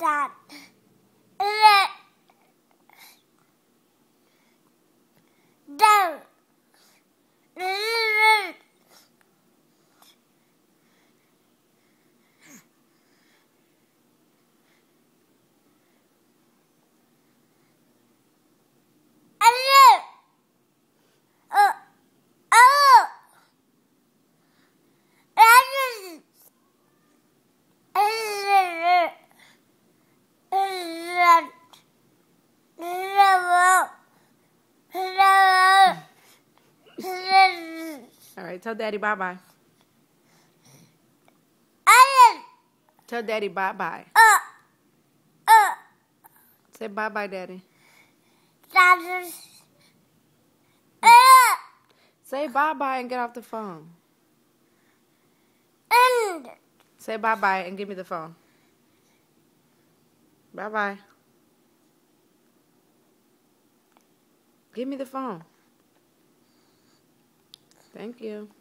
Dad. Down. All right, tell Daddy bye-bye. Tell Daddy bye-bye. Say bye-bye, Daddy. Say bye-bye and get off the phone. Say bye-bye and give me the phone. Bye-bye. Give me the phone. Thank you.